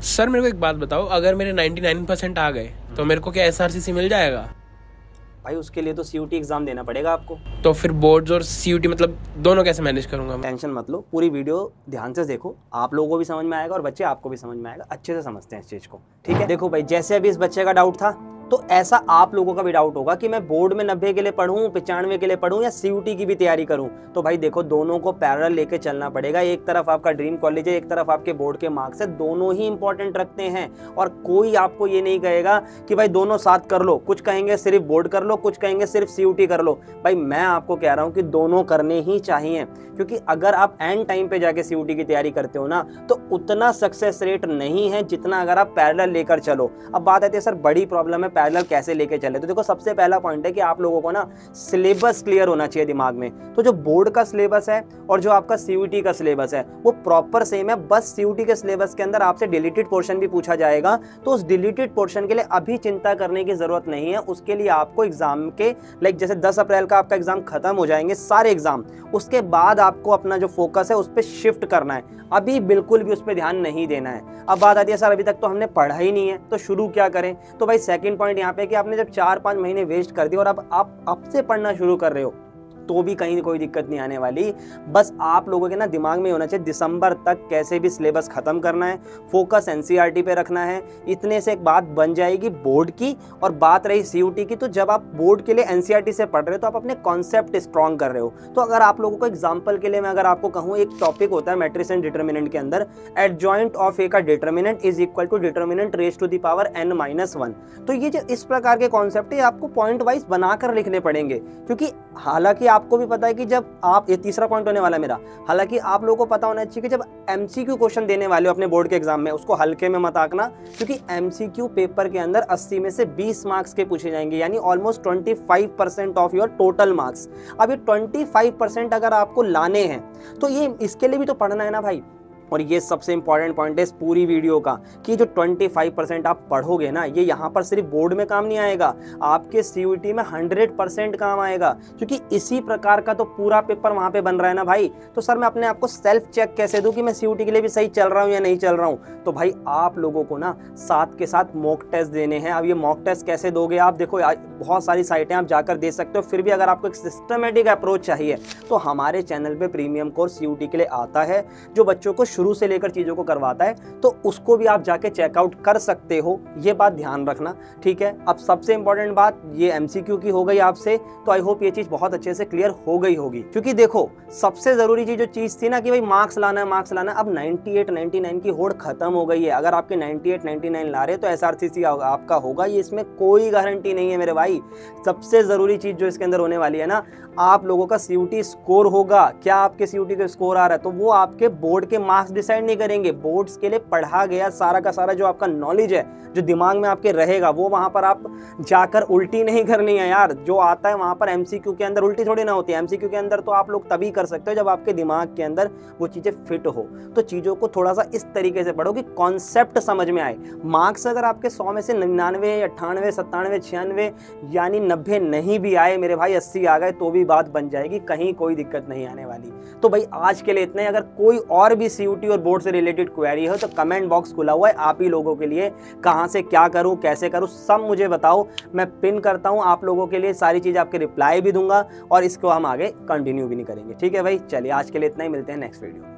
Sir मेरे को एक बात बताओ, अगर मेरे 99% आ गए तो मेरे को क्या एसआरसीसी मिल जाएगा? भाई उसके लिए तो सीयूटी एग्जाम देना पड़ेगा आपको। तो फिर बोर्ड्स और सीयूटी मतलब दोनों कैसे मैनेज करूंगा मैं? टेंशन मत लो, पूरी वीडियो ध्यान से देखो, आप लोगों को भी समझ में आएगा और बच्चे आपको भी समझ में आएगा, अच्छे से समझते हैं इस चीज को। ठीक है, देखो भाई, जैसे अभी इस बच्चे का डाउट था तो ऐसा आप लोगों का भी डाउट होगा कि मैं बोर्ड में 90 के लिए पढ़ूं, 95 के लिए पढ़ूं या सीयूटी की भी तैयारी करूं। तो भाई देखो, दोनों को पैरेलल लेके चलना पड़ेगा। एक तरफ आपका ड्रीम कॉलेज है, एक तरफ आपके बोर्ड के मार्क्स है, दोनों ही इंपॉर्टेंट रखते हैं। और कोई आपको ये नहीं कहेगा कि भाई दोनों साथ कर लो, कुछ कहेंगे सिर्फ बोर्ड कर लो, कुछ कहेंगे सिर्फ सीयूटी कर लो। भाई मैं आपको कह रहा हूं कि दोनों करने ही चाहिए, क्योंकि अगर आप एंड टाइम पे जाके सीयूटी की तैयारी करते हो ना तो उतना सक्सेस रेट नहीं है जितना अगर आप पैरेलल लेकर चलो। अब बात आती है सर बड़ी प्रॉब्लम है, पैरेलल कैसे लेके चले? तो देखो, सबसे पहला पॉइंट है कि आप लोगों को ना सिलेबस क्लियर होना चाहिए दिमाग में। तो जो बोर्ड का सिलेबस है और जो आपका सीयूटी का सिलेबस है वो प्रॉपर सेम है। बस सीयूटी के सिलेबस के अंदर आपसे डिलीटेड पोर्शन भी पूछा जाएगा, तो उस डिलीटेड पोर्शन के लिए अभी चिंता करने की जरूरत नहीं है। उसके लिए आपको एग्जाम के जैसे 10 अप्रैल का आपका एग्जाम खत्म हो जाएंगे सारे एग्जाम, उसके बाद आपको अपना जो फोकस है उस पर शिफ्ट करना है। अभी बिल्कुल भी उस पर ध्यान नहीं देना है। अब बात आती है सर अभी तक तो हमने पढ़ा ही नहीं है तो शुरू क्या करें? तो भाई सेकंड पॉइंट यहाँ पे कि आपने जब 4-5 महीने वेस्ट कर दिए और अब से पढ़ना शुरू कर रहे हो तो भी कहीं कोई दिक्कत नहीं आने वाली। बस आप लोगों के ना दिमाग में होना चाहिए दिसंबर तक कैसे भी सिलेबस खत्म करना है, फोकस एनसीईआरटी पे रखना है। इतने से एक बात बन जाएगी बोर्ड की। और बात रही सीयूटी की, तो जब आप बोर्ड के लिए एनसीईआरटी से पढ़ रहे हो तो आप अपने कॉन्सेप्ट स्ट्रॉन्ग कर रहे हो। तो अगर आप लोगों को एग्जाम्पल के लिए मैं अगर आपको कहूँ, एक टॉपिक होता है मैट्रिक्स एंड डिटर्मिनेंट के अंदर, एडजॉइंट ऑफ ए का determinant is equal to determinant raise to the power n-1। तो ये जो इस प्रकार के कॉन्सेप्ट है आपको पॉइंट वाइज बनाकर लिखने पड़ेंगे, क्योंकि हालांकि आपको भी पता है कि जब आप, ये तीसरा पॉइंट होने वाला है मेरा, हालांकि आप लोगों को पता होना चाहिए कि जब एमसीक्यू क्वेश्चन देने वाले हो अपने बोर्ड के एग्जाम में उसको हल्के में मत आंकना, क्योंकि एमसीक्यू पेपर के अंदर 80 में से 20 मार्क्स के पूछे जाएंगे, यानी almost 25% of your total marks. अब ये 25% अगर आपको लाने हैं तो ये इसके लिए भी तो पढ़ना है ना भाई। और ये सबसे इंपॉर्टेंट पॉइंट है इस पूरी वीडियो का कि जो 25% आप पढ़ोगे ना, ये यहाँ पर सिर्फ बोर्ड में काम नहीं आएगा, आपके सीयूटी में 100% काम आएगा, क्योंकि इसी प्रकार का तो पूरा पेपर वहाँ पे बन रहा है ना भाई। तो सर मैं अपने आप को सेल्फ चेक कैसे दूं कि मैं सीयूटी के लिए भी सही चल रहा हूँ या नहीं चल रहा हूँ? तो भाई आप लोगों को ना साथ के साथ मॉक टेस्ट देने हैं। अब ये मॉक टेस्ट कैसे दोगे आप? देखो बहुत सारी साइटें आप जाकर दे सकते हो, फिर भी अगर आपको एक सिस्टमेटिक अप्रोच चाहिए तो हमारे चैनल पे प्रीमियम कोर्स सीयूटी के लिए आता है, जो बच्चों को शुरू से लेकर चीजों को करवाता है, तो उसको भी आप जाके चेकआउट कर सकते हो। ये बात ध्यान रखना, ठीक है। अब सबसे इंपॉर्टेंट बात ये एमसीक्यू की हो गई आपसे, तो आई होप ये चीज बहुत अच्छे से क्लियर हो गई होगी। क्योंकि देखो सबसे जरूरी चीज जो चीज थी ना कि भाई मार्क्स लाना है, मार्क्स लाना है, अब 98-99 की होड़ खत्म हो गई है। अगर आपके 98-99 ला रहे तो एसआरसीसी आपका होगा, ये इसमें कोई गारंटी नहीं है मेरे भाई। सबसे जरूरी चीज जो इसके अंदर होने वाली है ना, आप लोगों का सीयूटी स्कोर होगा। क्या आपके सीयूटी का स्कोर आ रहा है? तो वो आपके बोर्ड के मार्क्स डिसाइड नहीं करेंगे। बोर्ड्स के लिए पढ़ा गया सारा का सारा जो आपका नॉलेज है, जो दिमाग में आपके रहेगा, वो वहां पर आप जाकर उल्टी नहीं करनी है यार। जो आता है वहां पर एमसीक्यू के अंदर उल्टी थोड़ी ना होती है। एमसीक्यू के अंदर तो आप लोग तभी कर सकते हो जब आपके दिमाग के अंदर वो चीजें फिट हो। तो चीजों को थोड़ा सा इस तरीके से पढ़ो कि कॉन्सेप्ट समझ में आए। मार्क्स अगर आपके 100 में से 99, 98, 97, 96 यानी 90 नहीं भी आए मेरे भाई, 80 आ गए तो भी बात बन जाएगी, कहीं कोई दिक्कत नहीं आने वाली। तो भाई आज के लिए इतना ही। अगर कोई और भी सीयूटी और बोर्ड से रिलेटेड क्वेरी हो तो कमेंट बॉक्स खुला हुआ है आप ही लोगों के लिए। कहां से क्या करूं, कैसे करूं, सब मुझे बताओ, मैं पिन करता हूं आप लोगों के लिए सारी चीज, आपके रिप्लाई भी दूंगा और इसको हम आगे कंटिन्यू भी नहीं करेंगे। ठीक है भाई, चलिए आज के लिए इतना ही, मिलते हैं नेक्स्ट वीडियो में।